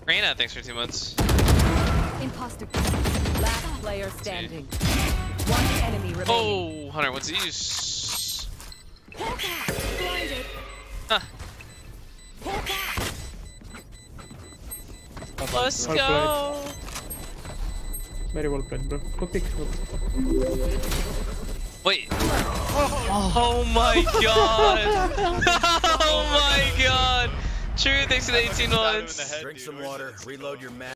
Reina, thanks for 2 months. Imposter. Last player standing. One enemy remaining. Oh, Hunter, what's it use? Blinded. Huh. Let's Well go. Very well played, bro. Go pick. Wait. Oh my god. Oh my god. True, thanks for the 18 months. Drink some water, reload your mag.